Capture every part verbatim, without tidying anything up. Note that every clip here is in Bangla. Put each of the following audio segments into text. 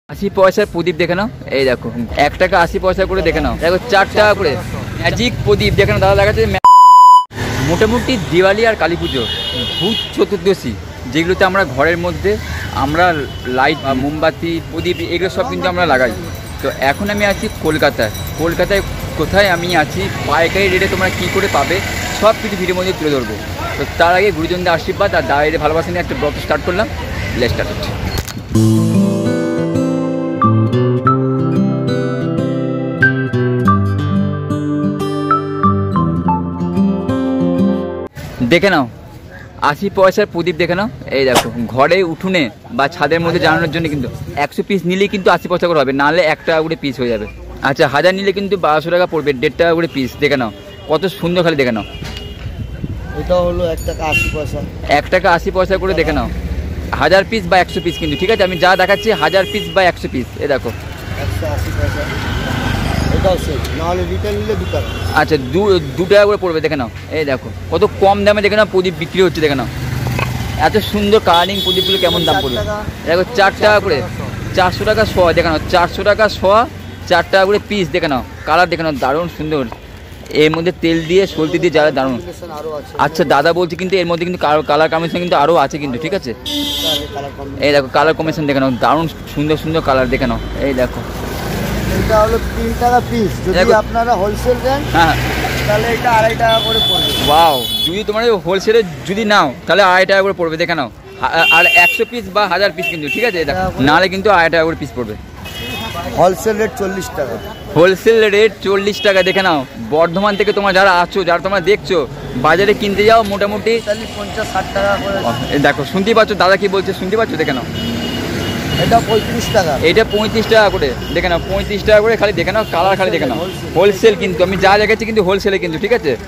আশি পয়সার প্রদীপ দেখে নাও, এই দেখো এক টাকা আশি পয়সা করে দেখে নাও, দেখো চার টাকা করে ম্যাজিক প্রদীপ দেখে নাও। দাদা দেখাচ্ছে মোটামুটি দিওয়ালি আর কালী পুজো, ভূত চতুর্দশী, যেগুলোতে আমরা ঘরের মধ্যে আমরা লাইট মোমবাতি প্রদীপ এগুলো সব কিন্তু আমরা লাগাই। তো এখন আমি আছি কলকাতায়। কলকাতায় কোথায় আমি আছি, পাইকারি রেটে তোমরা কী করে পাবে সব কিছু ভিডিওর মধ্যে তুলে ধরবো। তো তার আগে গুরুজনদের আশীর্বাদ আর দাঁড়িয়ে ভালোবাসা নিয়ে একটা ব্লগ স্টার্ট করলাম। Let's start. দেখে নাও আশি পয়সার প্রদীপ দেখে নাও, এই দেখো ঘরে উঠোনে বা ছাদের মধ্যে জ্বালানোর জন্য কিন্তু একশো পিস নিলেই কিন্তু আশি পয়সা করে হবে, নাহলে এক টাকা করে পিস হয়ে যাবে। আচ্ছা হাজার নিলে কিন্তু বারোশো টাকা পড়বে, দেড় টাকা করে পিস। দেখে নাও কত সুন্দর, খালি দেখে নাও। এটা হলো এক টাকা আশি পয়সা, এক টাকা আশি পয়সা করে দেখে নাও, হাজার পিস বা একশো পিস কিন্তু, ঠিক আছে? আমি যা দেখাচ্ছি হাজার পিস বা একশো পিস, এ দেখো একশো আশি পয়সা। আচ্ছা দু দু টাকা করে পড়বে, দেখে নাও। এই দেখো কত কম দামে দেখে নাও প্রদীপ বিক্রি হচ্ছে, দেখে নাও এত সুন্দর কালারিং প্রদীপগুলো কেমন দাম পড়বে। দেখো চার টাকা করে, চারশো টাকা শোয়া, দেখে নাও চারশো টাকা শোয়া, চার টাকা করে পিস, দেখে নাও কালার দেখে নাও দারুণ সুন্দর। এর মধ্যে তেল দিয়ে সলতে দিয়ে জ্বালা দারুণ। আচ্ছা দাদা বলছি কিন্তু এর মধ্যে কিন্তু কালার কম্বিনেশন কিন্তু আরও আছে কিন্তু, ঠিক আছে? এই দেখো কালার কম্বিনেশন দেখে নাও, দারুণ সুন্দর সুন্দর কালার দেখে নাও। এই দেখো এটা হলো তিন টাকা পিস, যদি আপনারা হোলসেল দেন হ্যাঁ তাহলে এটা আড়াই টাকা করে পড়বে। ওয়াও, যদি তোমরা হোলসেলে যদি নাও তাহলে আড়াই টাকা করে পড়বে, দেখে নাও। আর একশো পিস বা হাজার পিস কিন্তু, ঠিক আছে? নাহলে কিন্তু আড়াই টাকা করে পিস পড়বে। হোলসেল রেট চল্লিশ টাকা, হোলসেল রেট চল্লিশ টাকা, দেখে নাও। বর্ধমান থেকে তোমরা যারা আছো, যারা তোমরা দেখছো, বাজারে কিনতে যাও মোটামুটি পঞ্চাশ ষাট টাকা করে। দেখো শুনতেই পাচ্ছ দাদা কি বলছে, শুনতে পাচ্ছ? দেখে নাও এটা পঁয়ত্রিশ টাকা, এটা পঁয়ত্রিশ টাকা করে, দেখে নাও পঁয়ত্রিশ টাকা করে, খালি দেখে নাও কালার, খালি দেখে নাও। হোলসেল কিন্তু আমি যা দেখাচ্ছি কিন্তু হোলসেলে কিন্তু, ঠিক আছে?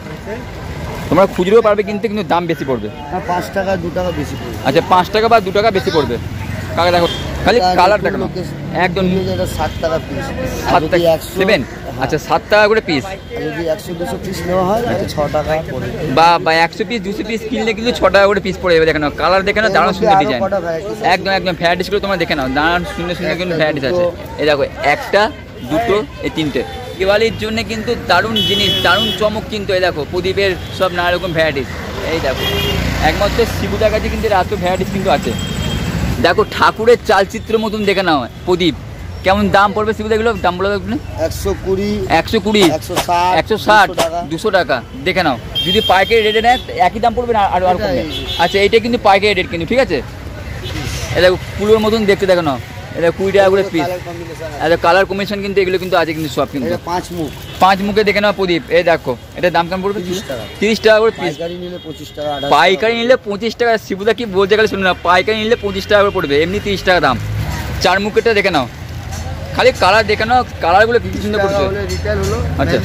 তোমরা খুচরো পারবে কিনতে, কিন্তু দাম বেশি পড়বে। পাঁচ টাকা দু টাকা বেশি পড়বে। আচ্ছা পাঁচ টাকা বা দু টাকা বেশি পড়বে। কাকা দেখো খালি কালার দেখো না, একদম ষাট টাকা পিস, সাত টাকা দেবেন। আচ্ছা সাত টাকা করে পিস, যদি একশো দুশো পিস নেওয়া হয় ছ টাকা পড়বে, বা বা একশো পিস দুশো পিস কিনলে কিন্তু ছ টাকা করে পিস পড়ে যাবে। দেখে নাও কালার দেখে নাও, দারুণ সুন্দর ডিজাইন, একদম একদম ভ্যারাইটিসগুলো তোমরা দেখে নাও, দারুণ সুন্দর সুন্দর কিন্তু ভ্যারাইটিস আছে। এই দেখো একটা দুটো এই তিনটে, দিওয়ালির জন্য কিন্তু দারুণ জিনিস, দারুণ চমক কিন্তু। এই দেখো প্রদীপের সব নানা রকম ভ্যারাইটিস। এই দেখো একমাত্র শিবুদার কাছে কিন্তু এত ভ্যারাইটিস কিন্তু আছে। দেখো ঠাকুরের চালচিত্র মতন দেখে নাও প্রদীপ, কেমন দাম পড়বে শিবুদা এগুলো? দাম বলে দেবে একশো কুড়ি একশো কুড়ি একশো ষাট দুশো টাকা, দেখে নাও। যদি পাইকারি রেটে নেয় একই দাম পড়বে না, আর আর কমবে। আচ্ছা এইটা কিন্তু পাইকারি রেট কিন্তু, ঠিক আছে? এটা দেখো কুলোর মতন দেখতে, দেখো না এটা কুড়ি টাকা করে পিস। আচ্ছা কালার কম্বিনেশন কিন্তু এগুলো কিন্তু আছে কিন্তু সব কিন্তু। পাঁচ মুখ, পাঁচ মুখে দেখে নাও প্রদীপ। এই দেখো এটার দাম কেমন পড়বে? তিরিশ টাকা করে পিস। পাইকারি নিলে পঁচিশ টাকা, শিবুদা কি বলতে গেলে শুনে না, পাইকারি নিলে পঁচিশ টাকা করে পড়বে, এমনি তিরিশ টাকা দাম। চার মুখেরটা দেখে নাও, খালি কালার দেখে নাও, কালারগুলো কি সুন্দর পড়ছে। আচ্ছা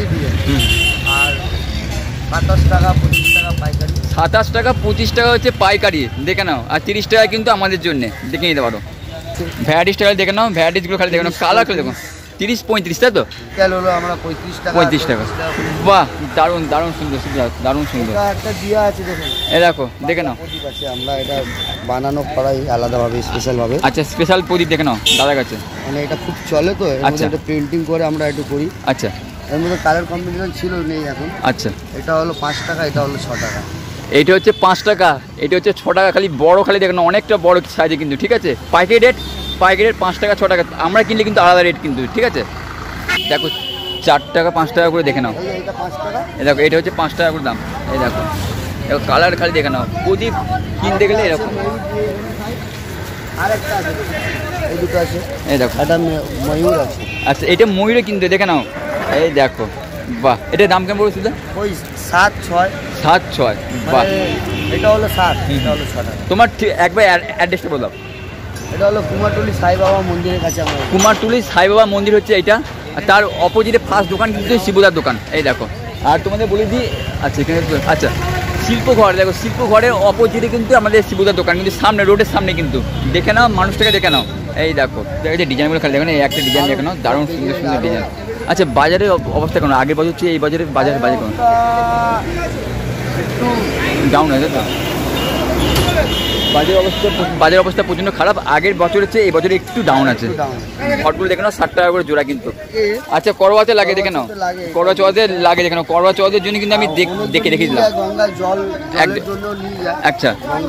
আর সাতাশ টাকা পঁচিশ টাকা পাইকারি, সাতাশ টাকা পঁচিশ টাকা হচ্ছে পাইকারি, দেখে নাও। আর তিরিশ টাকা কিন্তু আমাদের জন্য, দেখে নিতে পারো। ভ্যারাইটিস টাকা দেখে নাও, ভ্যারাইটিসগুলো খালি দেখে নাও, কালার খালি দেখো। তিরিশ পঁয়ত্রিশ তাই তো? হলো আমরা পঁয়ত্রিশ টাকা, পঁয়ত্রিশ টাকা। বাহ দারুণ দারুণ সুন্দর, দারুণ সুন্দর। একটা দিয়া আছে দেখুন, এই দেখো দেখে নাও। প্রদীপ আছে, আমরা এটা বানানো করাই আলাদাভাবে স্পেশালভাবে। আচ্ছা স্পেশাল প্রদীপ দেখে নাও দাদার কাছে, মানে এটা খুব চলে তো, এর মধ্যে এটা পেন্টিং করে আমরা একটু করি। আচ্ছা এর মধ্যে কালার কম্বিনেশন ছিল নেই এখন। আচ্ছা এটা হলো পাঁচ টাকা, এটা হলো ছ টাকা। এইটা হচ্ছে পাঁচ টাকা, এটা হচ্ছে ছ টাকা, খালি বড় খালি দেখে নাও, অনেকটা বড় সাইজে কিন্তু, ঠিক আছে? পাইকারি রেট, পাইকারি রেট পাঁচ টাকা ছ টাকা, আমরা কিনলে কিন্তু আলাদা রেট কিন্তু, ঠিক আছে? দেখো চার টাকা পাঁচ টাকা করে দেখে নাও। এই দেখো এটা হচ্ছে পাঁচ টাকা করে দাম। এই দেখো দেখো কালার খালি দেখে নাও, প্রদীপ কিনতে গেলে এরকম। এই দুটো আছে, এই দেখো এটা ময়ূর আছে। আচ্ছা এটা ময়ূরে কিনতে, দেখে নাও। এই দেখো বাহ, এটার দাম কেমন পড়েছিল? ওই সাত ছয় সাত ছয় বাহ। এটা হলো সাত, এটা হলো ছ টাকা। তোমার একবার অ্যাড্রেসটা বলো। এটা হলো কুমারটুলি সাই বাবা মন্দিরের কাছে। আমরা কুমারটুলি সাই বাবা মন্দির হচ্ছে এইটা, আর তার অপোজিটে ফার্স্ট দোকান কিন্তু শিবুদার দোকান। এই দেখো আর তোমাদের বলে দিই, আচ্ছা এখানে আচ্ছা শিল্পঘর, দেখো শিল্পঘরের অপোজিটে কিন্তু আমাদের শিবুদার দোকান, কিন্তু সামনে রোডের সামনে কিন্তু, দেখে নাও মানুষটাকে দেখে নাও। এই দেখো দেখো যে ডিজাইনগুলো খালি দেখো না, এই একটা ডিজাইন দেখে নাও, দারুণ সুন্দর সুন্দর ডিজাইন। আচ্ছা বাজারের অবস্থা কেন? আগের বছর হচ্ছে এই বাজারে, বাজার বাজার কেমন? একটু ডাউন হয়েছে তো? বাজার অবস্থা বাজার অবস্থা প্রচণ্ড খারাপ, আগের বছরের চেয়ে এই বছরে একটু ডাউন আছে। হটগুলো দেখে নাও ষাট টাকা করে জোড়া কিন্তু। আচ্ছা করোয়াতে লাগে দেখে নাও, করোয়া চৌহাতে লাগে দেখে নাও, করোয়া চৌহাদের জন্য কিন্তু আমি দেখে দেখেছিলাম। আচ্ছা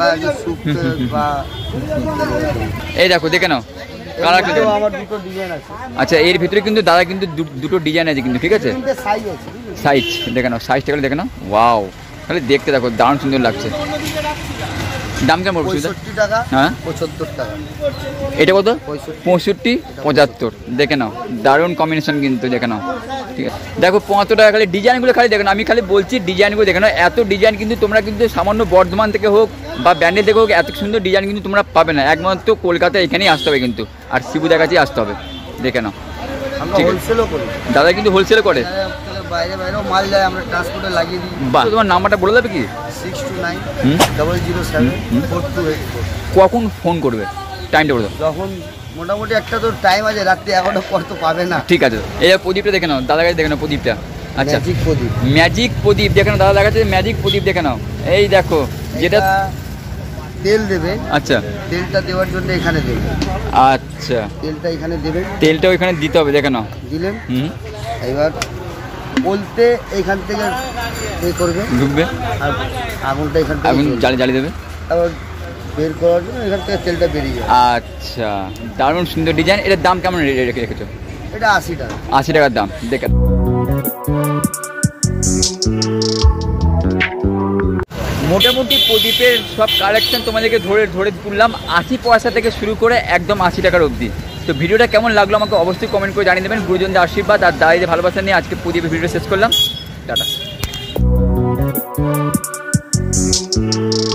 এই দেখো দেখে নাও কালার কিন্তু। আচ্ছা এর ভিতরে কিন্তু দাদা কিন্তু দুটো ডিজাইন আছে কিন্তু, ঠিক আছে সাইজ দেখে নাও, সাইজটা গেলে দেখে নাও। ওয়াও তাহলে দেখতে দেখো দারুণ সুন্দর লাগছে। দাম কেমন পড়ছে? হ্যাঁ পঁচাত্তর টাকা। এটা কত? পঁয়ষট্টি পঁচাত্তর। দেখে নাও দারুণ কম্বিনেশন কিন্তু, দেখে নাও ঠিক আছে। দেখো পঁচাত্তর টাকা খালি ডিজাইনগুলো খালি দেখে নাও, আমি খালি বলছি ডিজাইনগুলো দেখে নাও। এত ডিজাইন কিন্তু তোমরা কিন্তু সামান্য বর্ধমান থেকে হোক বা ব্যান্ডেল থেকে হোক এত সুন্দর ডিজাইন কিন্তু তোমরা পাবে না, একমাত্র কলকাতা এখানেই আসতে হবে কিন্তু, আর শিবুদার কাছেই আসতে হবে। দেখে নাও ঠিক আছে, দাদা কিন্তু হোলসেলও করে, বাইরে বাইরেও মাল যায়, আমরা ট্রান্সপোর্টে লাগিয়ে দিই। বাহ, তোমার নাম্বারটা বলে দেবে কি? Six two nine double zero seven four two eight four. কখন ফোন করবে, টাইমটা বলে দাও। যখন মোটামুটি একটা তো টাইম আছে, রাত্রি এগারোটার পর তো পাবে না। ঠিক আছে, এই প্রদীপটা দেখে নাও, দাদা কাছে দেখে নাও প্রদীপটা। আচ্ছা ম্যাজিক প্রদীপ, ম্যাজিক প্রদীপ দেখে নাও, দাদা দেখাচ্ছে ম্যাজিক প্রদীপ দেখে নাও। এই দেখো যেটা তেল দেবে, আচ্ছা তেলটা দেওয়ার জন্য এখানে দেবে। আচ্ছা তেলটা এখানে দেবে, তেলটা ওইখানে দিতে হবে দেখে নাও। দিলেন, হুম এবার বলতে এইখান থেকে এ করবে, ঢুকবে, আর আগুনটা এখান থেকে আগুন জ্বালিয়ে জ্বালিয়ে দেবে, তারপর বের করার জন্য এখান থেকে তেলটা বেরিয়ে যাবে। আচ্ছা দারুণ সুন্দর ডিজাইন। এটার দাম কেমন রেখে রেখেছো? এটা আশি টাকা। আশি টাকার দাম। দেখে মোটামুটি প্রদীপের সব কালেকশন তোমাদেরকে ধরে ধরে তুললাম, আশি পয়সা থেকে শুরু করে একদম আশি টাকার অবধি। তো ভিডিওটা কেমন লাগলো আমাকে অবশ্যই কমেন্ট করে জানিয়ে দেবেন। গুরুজনদের আশীর্বাদ আর দাদাদের ভালোবাসা নিয়ে আজকে প্রদীপের ভিডিও শেষ করলাম। টাটা।